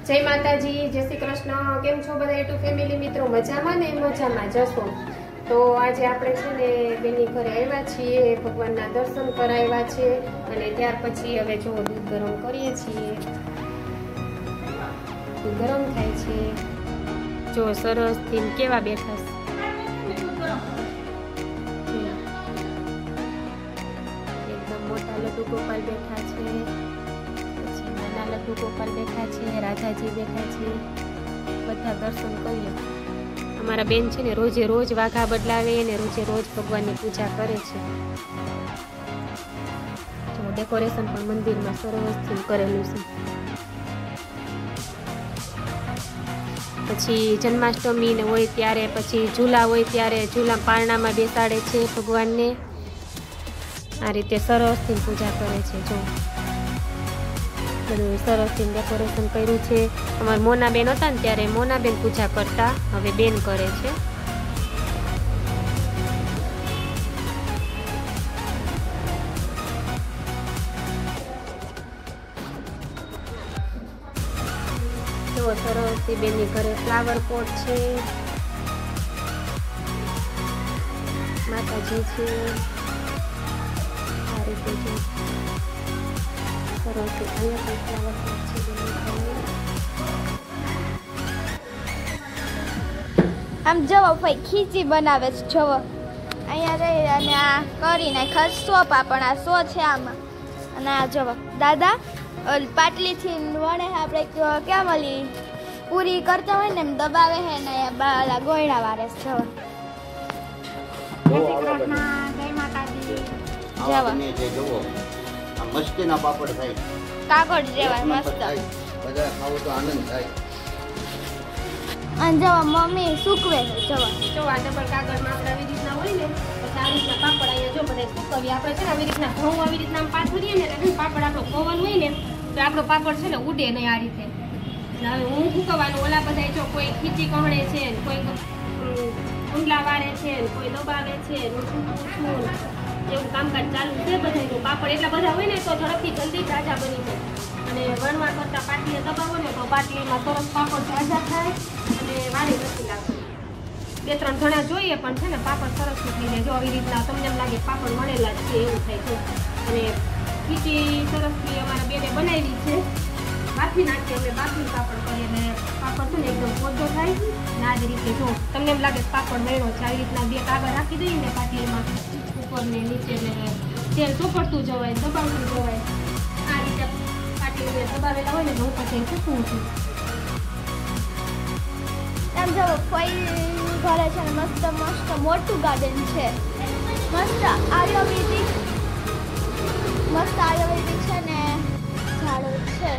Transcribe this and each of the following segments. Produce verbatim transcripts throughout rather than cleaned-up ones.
જય માતાજી, જય શ્રી કૃષ્ણ। કેમ છો બધા યુટ્યુબ ફેમિલી મિત્રો? મજામાં ને? મજામાં જશો તો આજે આપણે છે ને બેની ઘરે આવ્યા છીએ, ભગવાનના દર્શન કરાવ્યા છે અને ત્યાર પછી હવે જો દૂધ ગરમ કરીએ છીએ। દૂધ ગરમ થાય છે, જો સરસ થી કેવા બેઠા છે, એકદમ મોટા લડ્ડુ ગોપાલ બેઠા છે, પછી નાના લડ્ડુ ગોપાલ બેઠા છે, રાધાજી બેઠા છે, બધા દર્શન કરીએ। અમારા બેન છે ને રોજે રોજ વાઘા બદલાવે ને રોજે રોજ ભગવાનની પૂજા કરે છે। જો ડેકોરેશન પણ મંદિરમાં સરસથી કરેલું છે। પછી જન્માષ્ટમી ને હોય ત્યારે, પછી ઝૂલા હોય ત્યારે ઝૂલા પારણામાં બેસાડે છે ભગવાનને। આ રીતે સરસથી પૂજા કરે છે। જો બધું સરસથી ડેકોરેશન કર્યું છે। અમારા મોના બેન હતા ને ત્યારે મોના બેન પૂજા કરતા, હવે બેન કરે છે। તો સરસથી બેનની ઘરે ફ્લાવર પોટ છે, માતાજી છે, આ રીતે છે સરસ। અહીંયા પણ ફ્લાવર પોટ છે બેનની ઘરે। આમ જવો ભાઈ ખીચી બનાવે છે, જવો અહીંયા રહી અને આ કરી નાખે સો પાપડ, આ સો છે આમાં। અને આ જવો દાદા પાટલીથી વણે આપણે કેમ ઓલી પૂરી કરતા હોય ને એમ દબાવે છે ને બાલા ગોયણા વારે છે। જવો જય શ્રી કૃષ્ણ, જય માતાજી। જવો મસ્તીના પાપડ થાય, કાગળ જેવા મસ્ત, બધા ખાવ તો આનંદ થાય। અને જવા મમ્મી સૂકવે છે। જવા જો આ ડબલ કાગળમાં આપણે આવી રીતના હોય ને પછી આવી રીતના પાપડ અહીંયા જો બધા સૂકવીએ આપણે છે ને આવી રીતના ઘઉં આવી રીતના પાથરીએ ને એટલે પાપડ આપણો પવન હોય ને તો આપણો પાપડ છે ને ઉડે નહીં આ રીતે। હવે હું સૂકવવાનું, ઓલા બધા જો કોઈ ખીચી કહણે છે, કોઈ ઊંડલા વાળે છે, કોઈ દબાવે છે, હું સૂકવું છું, એવું કામકાજ ચાલુ છે બધાનું। પાપડ એટલા બધા હોય ને તો ઝડપથી જલ્દી ઝાઝા બની જાય અને વણવા કરતાં પાટલીએ દબાવો ને તો પાટલીમાં સરસ પાપડ ઝાઝા થાય અને વારી નથી લાગતી। બે ત્રણ જણા જોઈએ પણ છે ને પાપડ સરસ નીકળી જાય। જો આવી રીતના તમને એમ લાગે પાપડ વણેલા જ છે એવું થાય છે। અને ખીચી સરસથી અમારા બેને બનાવી છે, બાફી નાખીએ અમે, બાફી પાપડ કરીએ અને પાપડ છે ને એકદમ પોચો થાય ને આ જ રીતે જો તમને એમ લાગે પાપડ વણ્યો છે આવી રીતના બે કાગળ રાખી દઈએ ને પાટલીમાં ઉપર ને નીચે ને તેલ ચોપડતું જવાય, દબાવતું જવાય। આ રીતે પાટલી દબાવેલા હોય ને હું પછી સૂકવું છું। એમ જો કોઈ ઘરે છે ને મસ્ત મસ્ત મોટું ગાર્ડન છે, મસ્ત આયુર્વેદિક મસ્ત આયુર્વેદિક છે ને ઝાડો છે।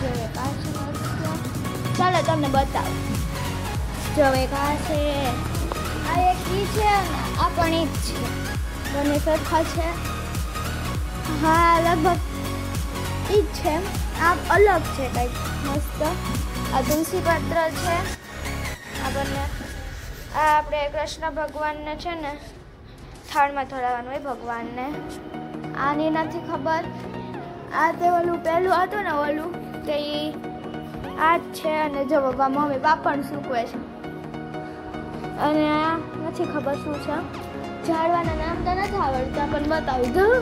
ચાલો તમને બતાવું। જો એક આ છે, આ એક ઈ છે ને આ પણ ઈ જ છે, બંને સરખા છે। હા લગભગ ઈ જ છે, આ અલગ છે કંઈક મસ્ત। આ તુલસી પત્ર છે, આ બંને આ આપણે કૃષ્ણ ભગવાનને છે ને થાળમાં ધરાવવાનું હોય ભગવાનને। આની નથી ખબર, આ તે ઓલું પહેલું હતું ને ઓલું તે આ જ છે। અને જો બાબા મમ્મી પાપડ સૂકવે છે અને આ નથી ખબર શું છે, ઝાડવાના નામ તો નથી આવડતા પણ બતાવી દઉં।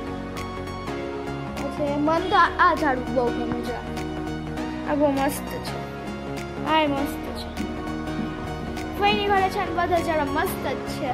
પછી મન તો આ ઝાડવું બહુ ગમે છે, આ બહુ મસ્ત છે, આ મસ્ત છે। કોઈની ઘરે છે ને બધા ઝાડ મસ્ત જ છે।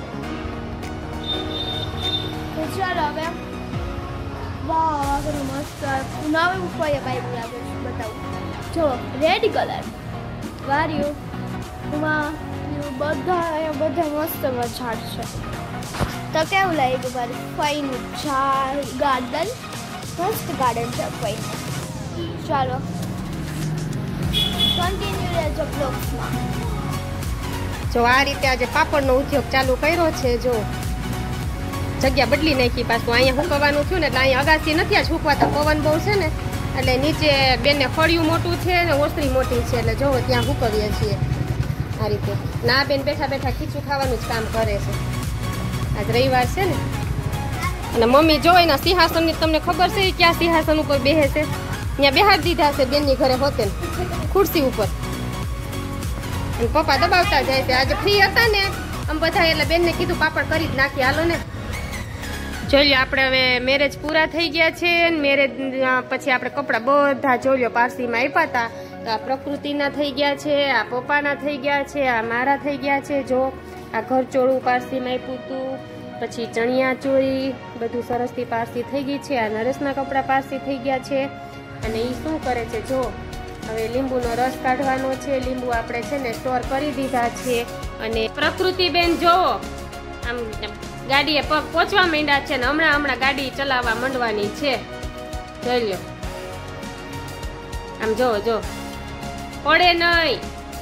તો ચાલો હવે વાહ કેટલું મસ્ત નવું કોઈ પાઇપ લાગે છે, બતાવું જો રેડ કલર વાર્યું એમાં બધા બધા મસ્ત ઝાડ છે। તો કેવું લાગ્યું મારું ફઈનું ઝાડ ગાર્ડન? મસ્ત ગાર્ડન છે ફઈનું। ચાલો કન્ટિન્યુ રહેજો બ્લોગ્સમાં। જો આ રીતે આજે પાપડનો ઉદ્યોગ ચાલુ કર્યો છે। જો જગ્યા બદલી નાખી, પાછું અહીંયા સૂકવવાનું થયું ને એટલે અહીંયા અગાસી નથી આ સૂકવાતા, પવન બહુ છે ને એટલે નીચે બેનને ફળિયું મોટું છે ને ઓસરી મોટી છે એટલે જો ત્યાં સૂકવીએ છીએ આ રીતે। ના બેન બેઠા બેઠા ખીચું ખાવાનું જ કામ કરે છે। આજ રવિવાર છે ને અને મમ્મી જો એના સિંહાસનની તમને ખબર છે ક્યાં સિંહાસન ઉપર બેસે છે? ત્યાં બેહાડી દીધા છે બેનની ઘરે હોતે ખુરશી ઉપર અને પપ્પા દબાવતા જાય છે. આજે ફ્રી હતા ને આમ બધા એટલે બેનને કીધું પાપડ કરી જ નાખી હાલો ને. જોઈ લો આપણે હવે મેરેજ પૂરા થઈ ગયા છે. મેરેજ પછી આપણે કપડાં બધા જોઈ લો પારસીમાં આપ્યા હતા તો આ પ્રકૃતિના થઈ ગયા છે, આ પપ્પાના થઈ ગયા છે, આ મારા થઈ ગયા છે. જો આ ઘર ચોળું પારસીમાં આપ્યું હતું, પછી ચણિયા ચોળી બધું સરસથી પારસી થઈ ગઈ છે. આ નરેશના કપડાં પારસી થઈ ગયા છે. અને એ શું કરે છે જો હવે લીંબુનો રસ કાઢવાનો છે. લીંબુ આપણે છે ને સ્ટોર કરી દીધા છે. અને પ્રકૃતિ બેન જોવો આમ ગાડીએ પગ પહોંચવા માંડ્યા છે ને હમણાં હમણાં ગાડી ચલાવવા માંડવાની છે. જોઈ લો આમ જોવો જો પડે નહીં.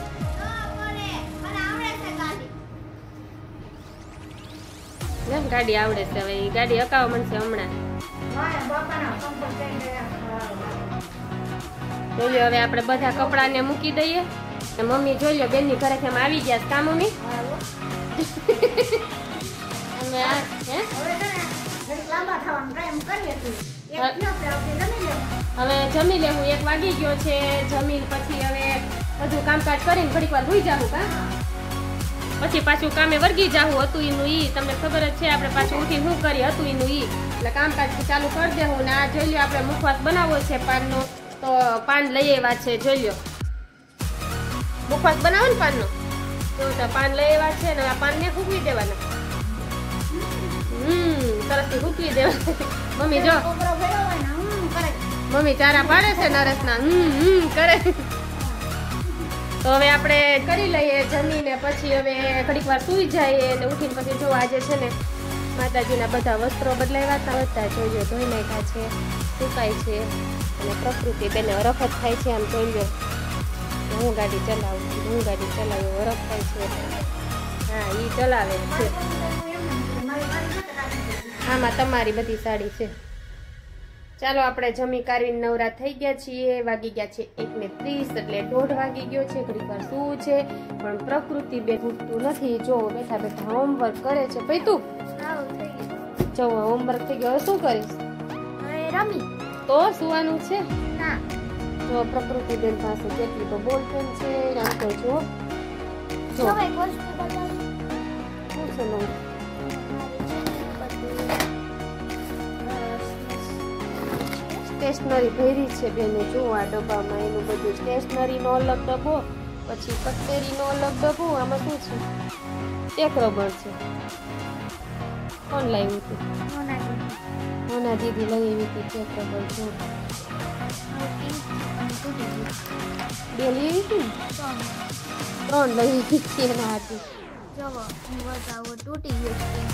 ગાડી આવડે છે હવે ગાડી હકાવવા માંડશે હમણાં. જોઈ લો હવે આપણે બધા કપડાને મૂકી દઈએ. મમ્મી જોઈ લો બેન ની ઘરે કેમ આવી ગયા કા મમ્મી? હવે જમી લેવું એક વાગી ગયો છે. જમીન પછી હવે બધું કામકાજ કરીને ઘડીક વાર ભૂઈ જાવું કા પછી પાછું કામે વર્ગી જાવું. હતું એનું ઈ તમને ખબર જ છે. આપણે પાછું ઉઠી શું કરી હતું એનું ઈ એટલે કામકાજ ચાલુ કરી દેવું. ને આ જોઈ લો આપણે મુખવાસ બનાવવો છે પાનનો તો પાન લઈ આવ્યા છે. જોઈ લો મુખવાસ બનાવો ને પાનનો તો પાન લઈ આવ્યા છે ને આ પાનને ફૂંકવી દેવાના. હમ સરસથી ફૂંકવી દેવાના. મમ્મી જો મમ્મી ચારા પાડે છે નરેશના હમ હમ કરે. તો હવે આપણે કરી લઈએ જમીને પછી હવે ઘડીક વાર સુઈ જઈએ અને ઉઠીને પછી જો આજે છે ને માતાજીના બધા વસ્ત્રો બદલાવ્યા હતા બધા જોઈએ ધોઈ નાખ્યા છે સુકાય છે. અને પ્રકૃતિ બેને વરફ જ થાય છે. આમ જોઈ લો હું ગાડી ચલાવું હું ગાડી ચલાવું વરફ થાય છે. હા એ ચલાવે છે. આમાં તમારી બધી સાડી છે. ચાલો આપણે જમી કાઢીને નવરા થઈ ગયા છીએ. વાગી ગયા છે એક ને ત્રીસ એટલે દોઢ વાગી ગયો છે. ઘડીક વાર શું છે પણ પ્રકૃતિ બે ઉઠતું નથી. જો બેઠા બેઠા હોમવર્ક કરે છે. ભાઈ તું જો હોમવર્ક થઈ ગયો શું કરીશ? રમી તો સુવાનું છે ના. જો પ્રકૃતિ બેન પાસે કેટલી તો બોલ પેન છે. આમ તો જો જો એક વસ્તુ બતાવું શું છે નવું સ્ટેશનરી ભરી છે બેને. જો આ ડબ્બામાં એનું બધું સ્ટેશનરીનો અલગ ડબ્બો પછી કટલેરીનો અલગ ડબ્બો. આમાં શું છે? ટેક રબર છે. કોણ લાવ્યું હતું? મોના દીદી લઈ આવી હતી ટેક રબર. જો બે લઈ આવી હતી ને ત્રણ લઈ આવી હતી એના હાથે. તૂટી ગયું.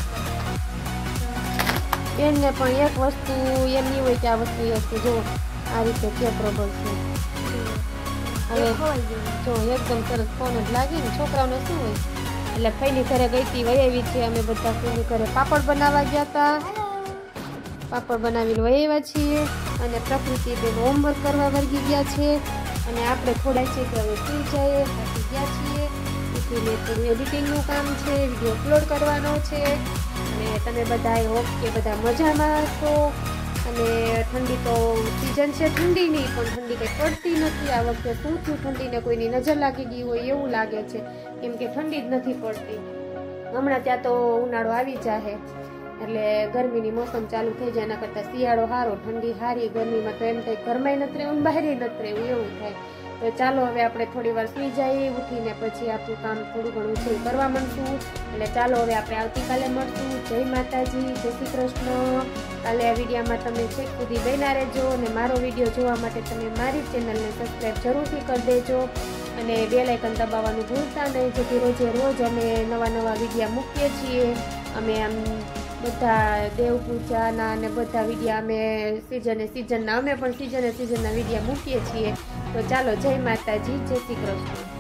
બેનને પણ એક વસ્તુ એમ નહીં હોય કે આ વસ્તુ એ વસ્તુ જો આ રીતે ટેપ રબર છે. હવે જો એકદમ સરસ ફોન જ લાગે ને છોકરાઓને શું હોય એટલે ફઈની ઘરે ગઈ હતી વહી આવી છે. અમે બધા ફઈની ઘરે પાપડ બનાવવા ગયા હતા. પાપડ બનાવીને વહી આવ્યા છીએ અને પ્રકૃતિ બેન હોમવર્ક કરવા વર્ગી ગયા છે. અને આપણે થોડા છે કે હવે સુઈ જઈએ થાકી ગયા છીએ. એટલે થોડું એડિટિંગનું કામ છે, વિડીયો અપલોડ કરવાનો છે. અને તમે બધા હોપ કે બધા મજામાં છો. અને ઠંડી તો સિઝન છે ઠંડીની પણ ઠંડી કંઈ પડતી નથી. આ વખતે શું થયું ઠંડીને કોઈની નજર લાગી ગઈ હોય એવું લાગે છે કેમ કે ઠંડી જ નથી પડતી. હમણાં ત્યાં તો ઉનાળો આવી જાય એટલે ગરમીની મોસમ ચાલુ થઈ જાય. એના કરતાં શિયાળો સારો ઠંડી સારી. ગરમીમાં તો એમ થાય ઘરમાં નથી રહેવું બહાર નથી રહેવું એવું થાય. તો ચાલો હવે આપણે થોડી વાર સુઈ જઈએ. ઉઠીને પછી આપણું કામ થોડું ઘણું છે કરવા માંડશું. એટલે ચાલો હવે આપણે આવતીકાલે મળશું. જય માતાજી, જય શ્રી કૃષ્ણ. કાલે આ વિડીયોમાં તમે છેક સુધી બન્યા રહેજો અને મારો વિડીયો જોવા માટે તમે મારી ચેનલને સબસ્ક્રાઈબ જરૂરથી કરી દેજો અને બેલ આઇકન દબાવવાનું ભૂલતા નહીં જેથી રોજે રોજ અમે નવા નવા વિડીયો મૂકીએ છીએ. અમે આમ બધા દેવ પૂજાના અને બધા વિડીયા અમે સિઝને સિઝનના અમે પણ સિઝને સિઝનના વિડીયા મૂકીએ છીએ. તો ચાલો જય માતાજી, જય શ્રી કૃષ્ણ.